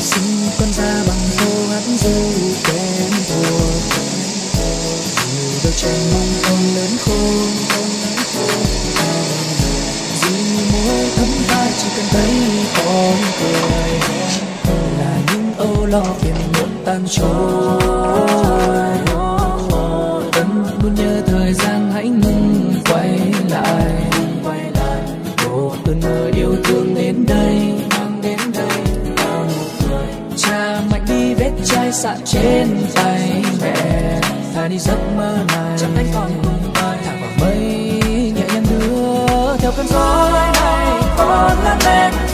xin con ra bằng câu hát ru quen thuộc, dù đôi chân mong con lớn khôn. Dù môi thấm vai chỉ cần thấy con cười, là những âu lo phiền muộn tan trôi. Vẫn muốn nhớ thời gian hãy ngừng quay lại, một cơn mơ yêu thương đến đây, mang đến đây bao nụ cười. Cha mạnh đi vết chai sạn trên tay mẹ, thả đi giấc mơ này chẳng anh còn cùng ai, thả vào mây nhẹ nhàng đưa theo cơn gió này. Con là mẹ